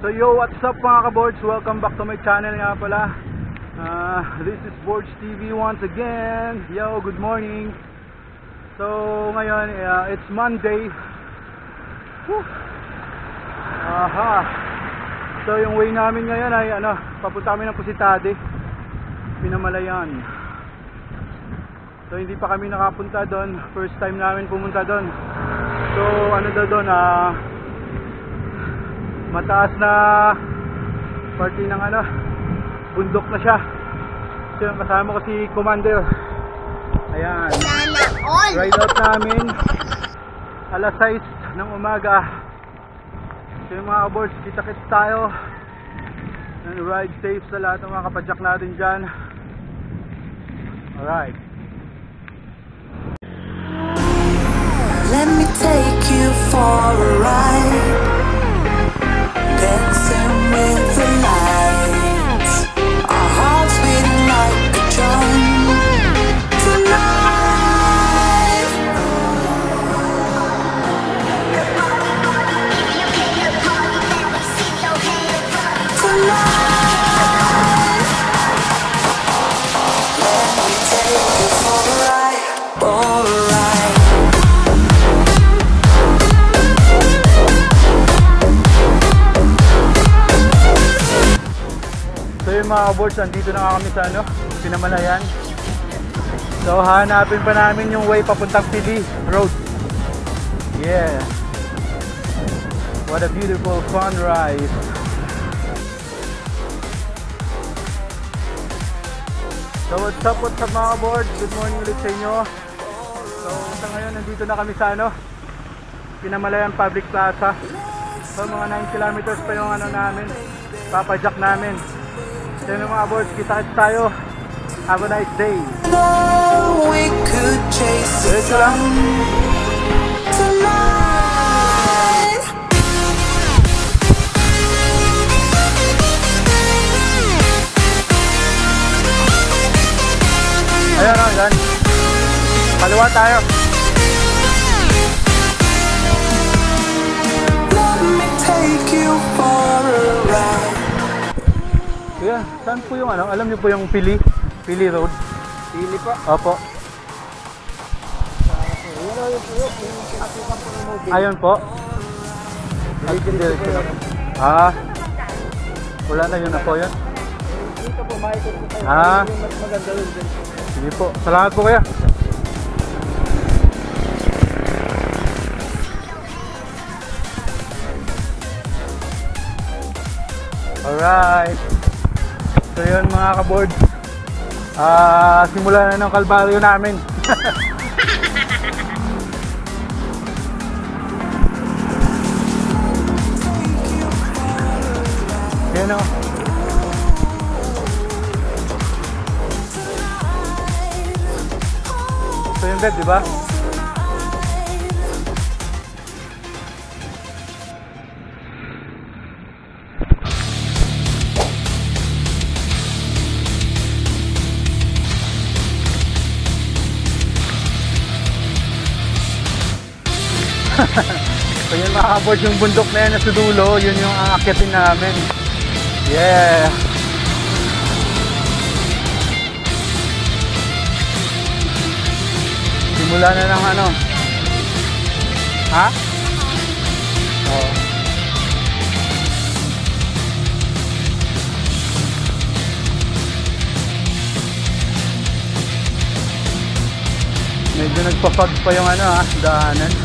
So yo, what's up mga ka-boards? Welcome back to my channel nga pala. This is Boards TV once again. Yo, good morning. So ngayon, it's Monday. Whew. Aha. So yung way namin ngayon ay papunta kami ng Pusitade, Pinamalayan. So hindi pa kami nakapunta doon. First time namin pumunta doon. So doon, mataas na party ng bundok na siya. So yung kasama ko si Commander. Ayan. Ride out namin alas 6 ng umaga. So yung mga aboards, kita-kits tayo. And ride safe sa lahat ng mga kapadyak natin dyan. Alright. Let me take you for a ride. Dancing with the lights, our hearts beating like a drum tonight. Tonight, let me take you for a ride, for a ride. So yung mga boards, andito na kami sa Pinamalayan. So hanapin pa namin yung way papuntang Pili Road. Yeah. What a beautiful sunrise. So what's up mga boards? Good morning ulit sa inyo. So sa ngayon, nandito na kami sa Pinamalayan Public Plaza. So mga 9 kilometers pa yung namin, papadyak namin. So yung mga boards, kita-kits tayo. Have a nice day. We could chase the sun tonight. Ayan yan. Kaliwa tayo. Let me take you for a ride. Kuya, saan po yung alam niyo po yung Pili Road? Pili po. Opo. Ayun po. Diretso na po. Wala na yun na po yun. Dito po, makikita po tayo. Yung mas maganda rin din. Sige po. Salamat po kuya. Alright. So yun mga ka-board, simula na ng kalbaryo namin. Yan o. So yung bed, diba? So yun mga ka-board, yung bundok na yan na sa dulo, yun yung aakyatin namin. Yeah! Simula na ng ha? Oo. Medyo nagpapag pa yung daanan.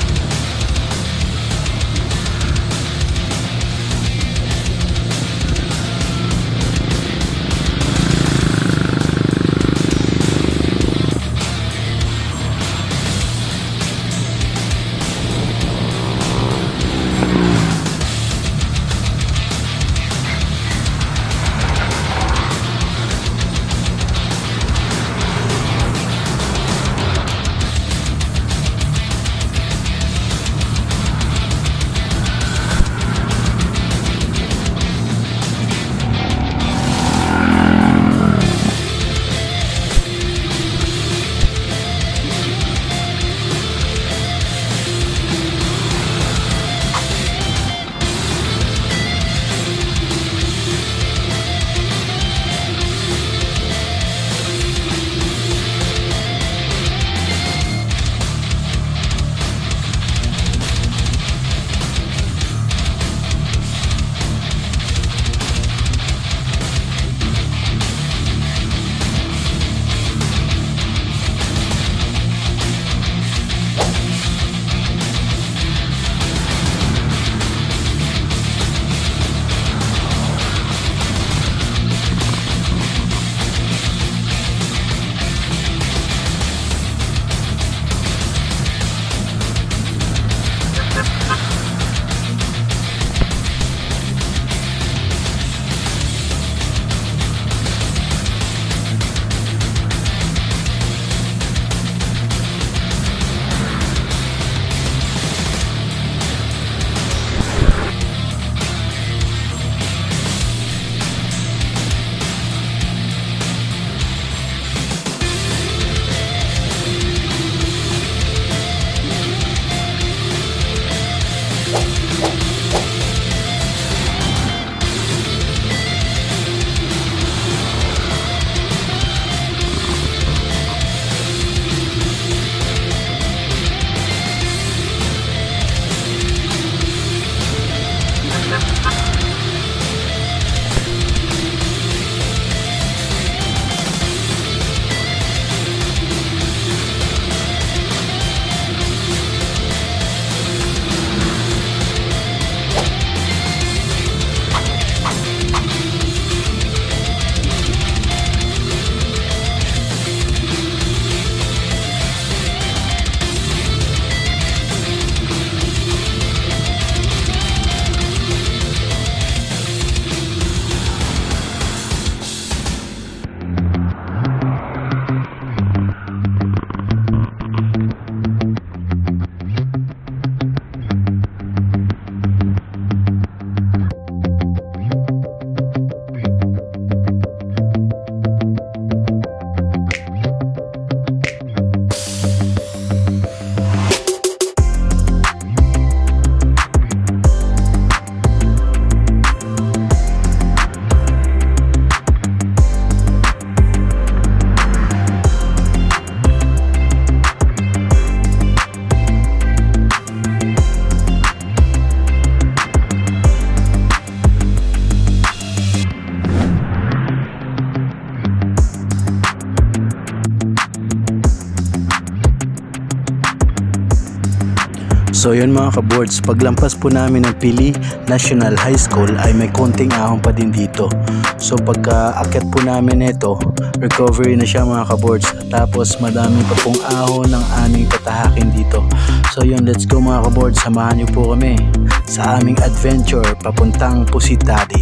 So yun mga kaboards, paglampas po namin ng Pili National High School ay may konting ahon pa din dito. So pagka akyat po namin ito, recovery na siya mga kaboards. Tapos madami pa pong ahon ng aming tatahakin dito. So yun, let's go mga kaboards, samahan niyo po kami sa aming adventure papuntang Pusitadi.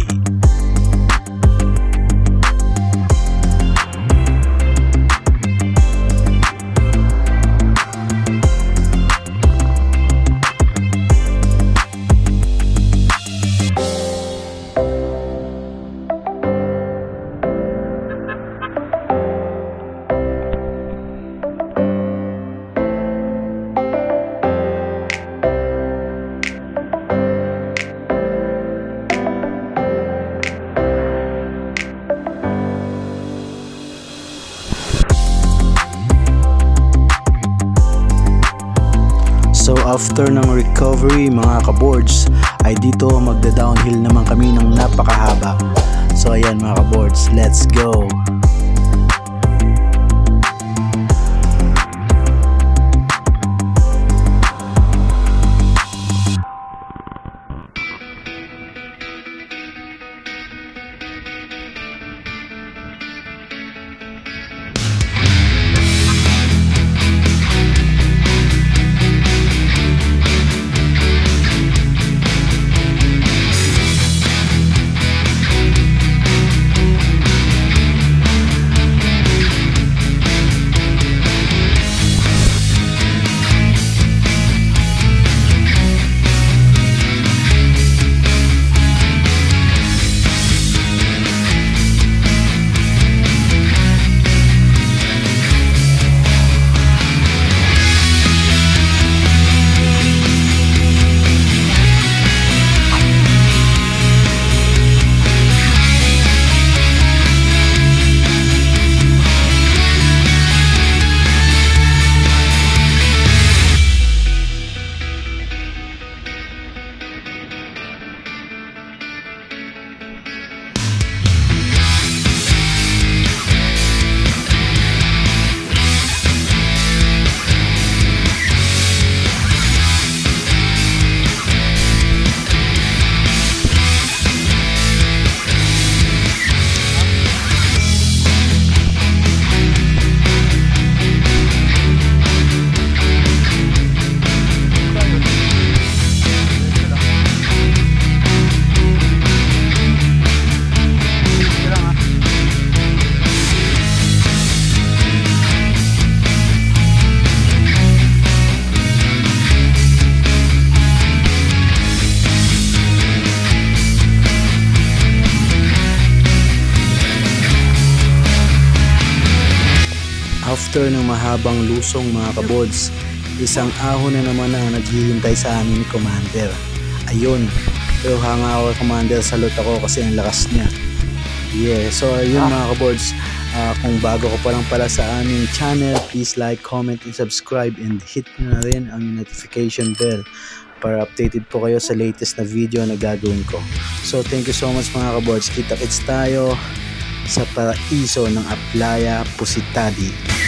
So after ng recovery mga kaboards ay dito magda-downhill naman kami ng napakahaba. So ayan mga kaboards, let's go! After ng mahabang lusong mga kaboards, isang ahon na naman ang naghihintay sa amin ni Commander. Ayun, pero hanga ako Commander, salute ako kasi ang lakas niya. Yeah, so ayun mga kaboards, kung bago ko pa lang pala sa aming channel, please like, comment, and subscribe, and hit na rin ang notification bell para updated po kayo sa latest na video na gagawin ko. So thank you so much mga kaboards, kita-kits tayo sa paraiso ng Playa Pusitadi.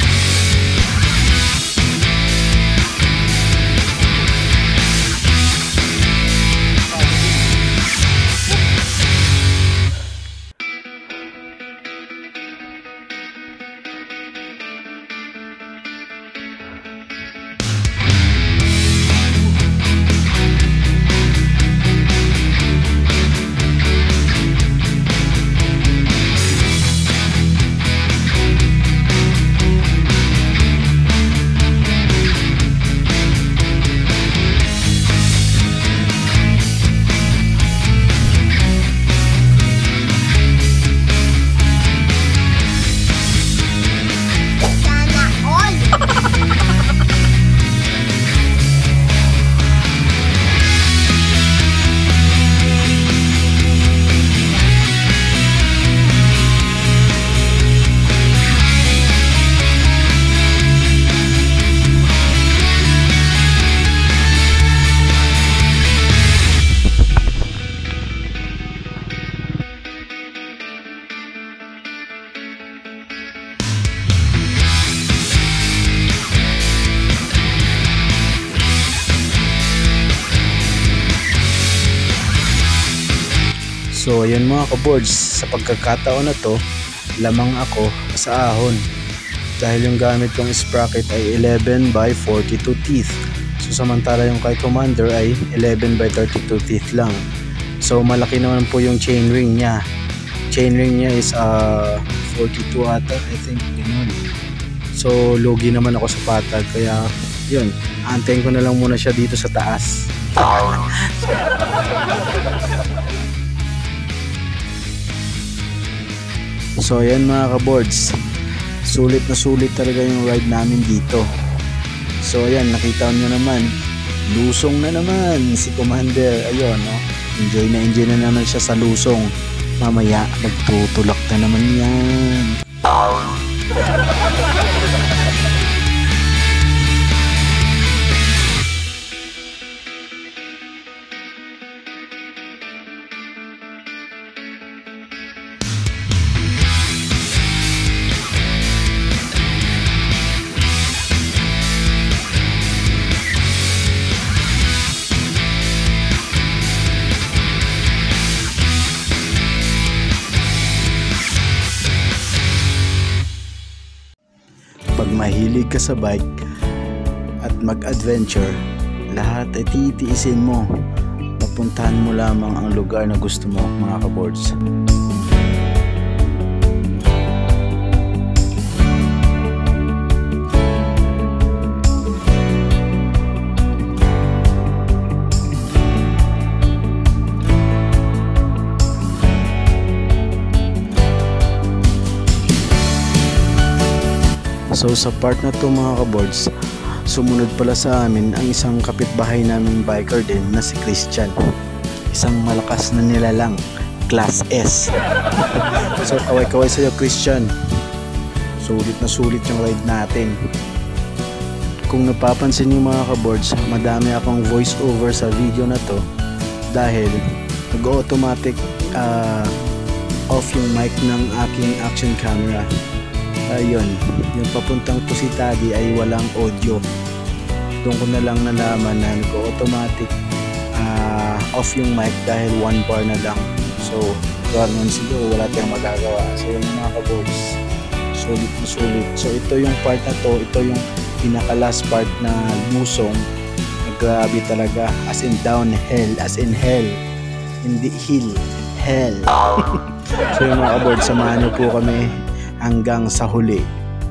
So ayun mga kaboards, sa pagkakataon na to, lamang ako sa ahon. Dahil yung gamit kong sprocket ay 11 by 42 teeth. So samantala yung kay Commander ay 11 by 32 teeth lang. So malaki naman po yung chainring niya. Chainring niya is 42 ata, I think, ganun. So lugi naman ako sa patag, kaya yun, antayin ko na lang muna siya dito sa taas. So ayan mga kaboards, sulit na sulit talaga yung ride namin dito. So ayan, nakita nyo naman, lusong na naman si Commander. Ayun, no? Enjoy na naman siya sa lusong. Mamaya magtutulak na naman yan. Pag mahilig ka sa bike at mag-adventure, lahat ay titiisin mo. Papuntahan mo lamang ang lugar na gusto mo mga kaboards. So sa part na to mga kaboards, sumunod pala sa amin ang isang kapitbahay naming biker din na si Christian. Isang malakas na nilalang, Class S. So kaway-kaway sa'yo Christian. Sulit na sulit yung ride natin. Kung napapansin niyo mga kaboards, madami akong voice over sa video na to dahil nag-automatic off yung mic ng aking action camera. Ayun, yung papuntang Pusitadi ay walang audio. Doon ko na lang nalaman na nag-automatic off yung mic dahil 1 bar na lang. So, ganoon siguro, wala tayong magagawa. So, yung mga kaboards, sulit na sulit. So, ito yung part na to, ito yung pinaka-last part na lusong. Grabe talaga, as in downhill, as in hell. Hindi hill, hell. So, yung mga kaboards, samahan niyo po kami hanggang sa huli.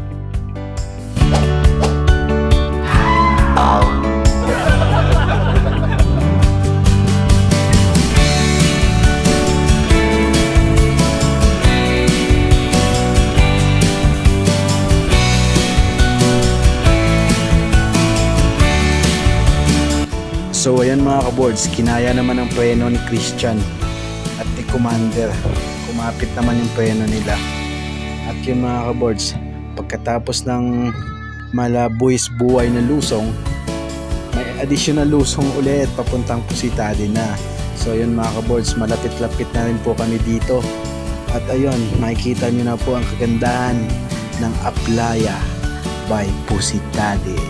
So ayan mga kaboards, kinaya naman ang preno ni Christian at ni Commander. Kumapit naman yung preno nila. At yun mga kaboards, pagkatapos ng malabuis buhay na lusong, may additional lusong ulit papuntang Pusitadi na. So yun mga kaboards, malapit-lapit na rin po kami dito. At ayun, makikita nyo na po ang kagandahan ng Aplaya by Pusitadi.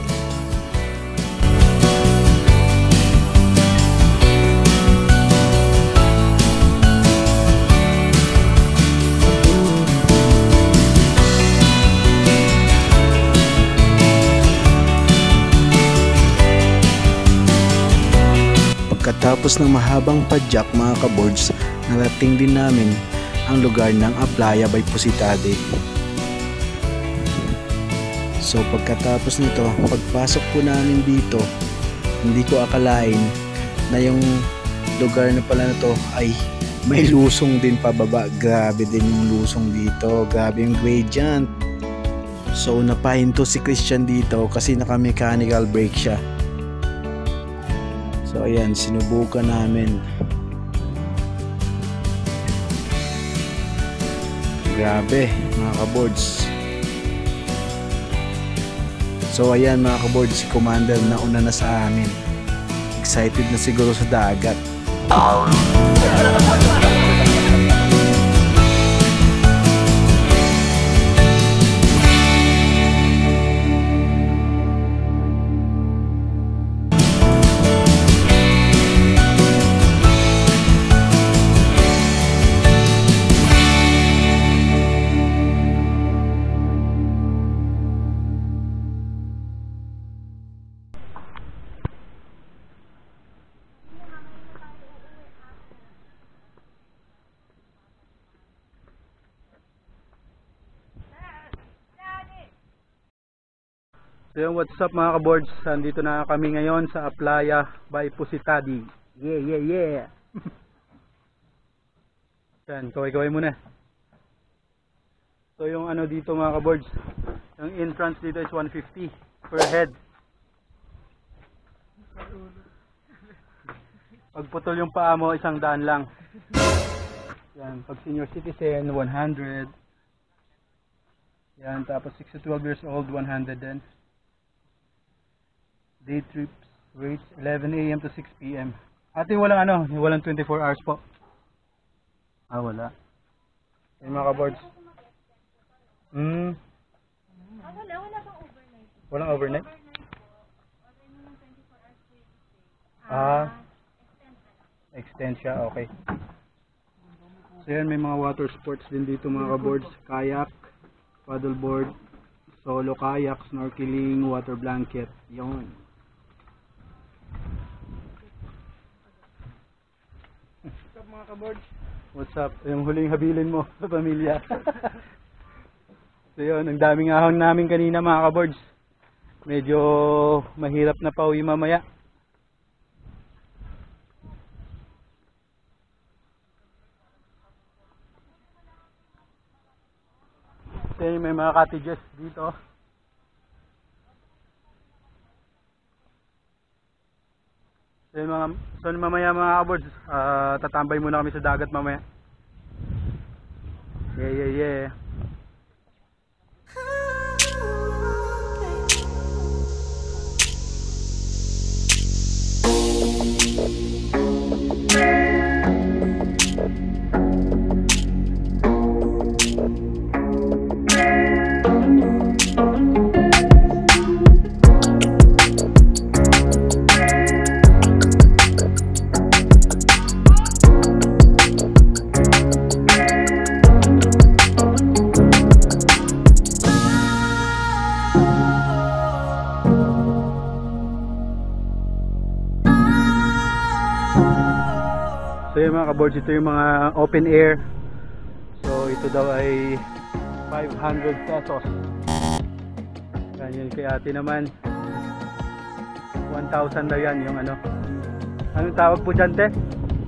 Pagkatapos ng mahabang padyak mga kaboards, narating din namin ang lugar ng Aplaya by Pusitadi. So pagkatapos nito, pagpasok po namin dito, hindi ko akalain na yung lugar na pala na to ay may lusong din pababa. Grabe din yung lusong dito, grabe yung gradient. So napahinto si Christian dito kasi naka-mechanical brake siya. So ayan, sinubukan namin. Grabe mga kaboards. So ayan mga kaboards, si Commander nauna na sa amin. Excited na siguro sa dagat. So yung what's up mga kaboards, andito na kami ngayon sa Playa by Pusitadi. Yeah. Yan, kaway-kaway muna. So yung ano dito mga kaboards, yung entrance dito is 150 per head. Pag putol yung paa mo, 100 lang. Yan, pag senior citizen, 100. Yan, tapos 6 to 12 years old, 100 din. Day trips, rates 11 AM to 6 PM. Ate, walang ano, walang 24 hours po. Ah, wala. Yan mga kaboards. Wala pang overnight. Walang overnight? Extend siya, okay. So yan, may mga water sports din dito mga kaboards. Kayak, paddleboard, solo kayak, snorkeling, water blanket. Yun. What's up mga kaboards? What's up? Yung huling habilin mo sa pamilya. So yun, ang daming ahon namin kanina mga kaboards. Medyo mahirap na pauwi mamaya. So yun, may mga cottages dito. So yun, mamaya mga kaboards, tatambay muna kami sa dagat mamaya. Yeah. So yung mga kaboards, ito yung mga open air. So ito daw ay 500 pesos. Yan yun, kay ate naman 1,000 daw yan yung ano. Anong tawag po dyan, te?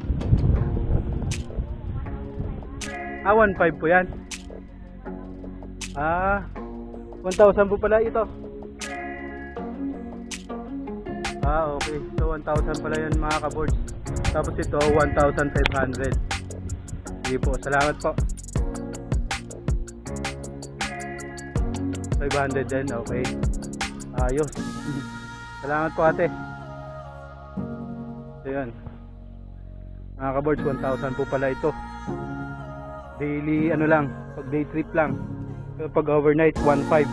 1,500 po yan. 1,000 po pala ito. Okay. So 1,000 pala yun mga kaboards. Tapos ito 1,500. Sige po, salamat po. 500 din, okay. Ayos. Salamat po ate. So yun, mga kaboards, 1,000 po pala ito. Daily ano lang, pag day trip lang. Pero pag overnight 1,500.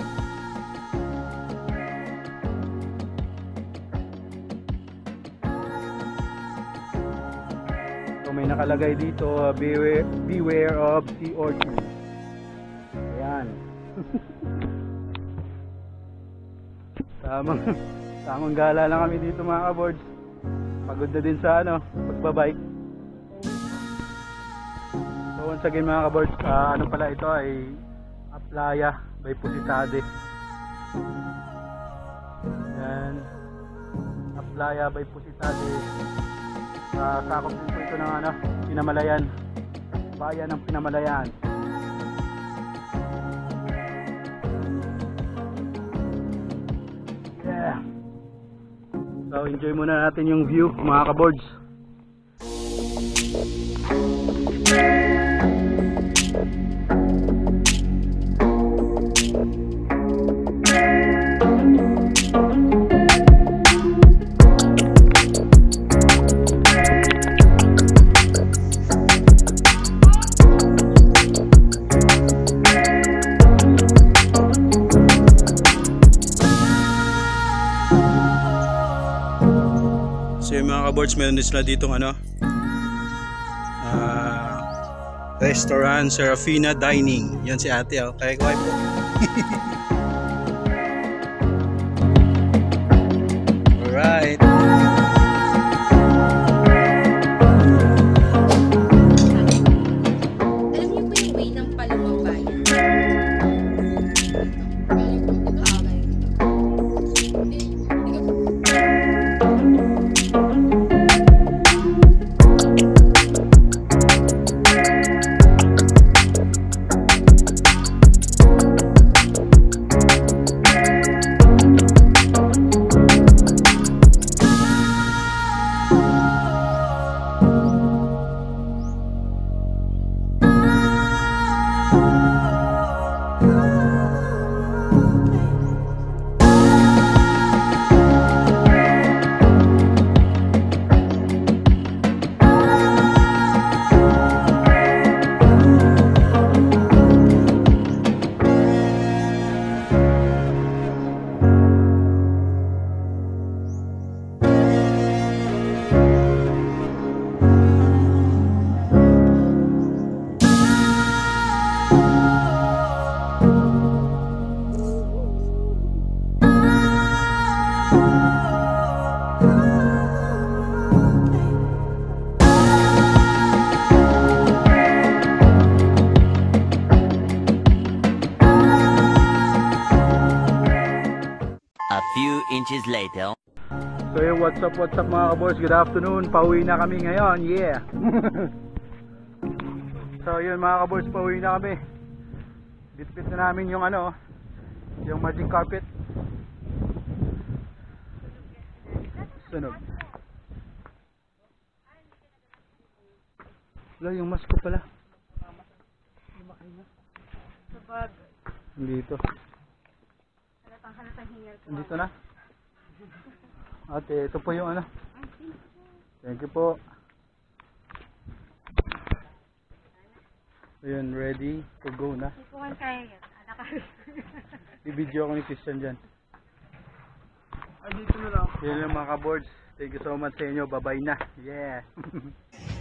May nakalagay dito, beware of sea urchins. Ayan. Tamang gala lang kami dito mga kaboards. Pagod na din sa ano, pagbabike. So once again mga kaboards, ano pala ito ay Playa by Pusitadi. Ayan. Playa by Pusitadi. Sakop din po ito ng ano, Pinamalayan, bayan ng Pinamalayan. Yeah. So enjoy muna natin yung view mga kaboards. So yung mga kaboards, meron din sila ditong ano, restaurant, Serafina Dining. Yan si ate, oh. Kaya kaway po. Alright. Alam niyo po yung way ng Palumang Bayan? inches later. So yun, what's up mga kaboys? Good afternoon. Pauwi na kami ngayon. Yeah. So yun mga kaboys, pauwi na kami. Bitbit na namin yung ano, yung magic carpet. Sunog. Wala, yung mask ko pala. Dito. Dito na. Ate, ito po yung ano. Thank you po. Ayun, ready to go na. I-video ako ni Christian dyan. Ay, dito na lang. Yun lang mga ka-boards. Thank you so much sa inyo. Bye-bye na. Yeah.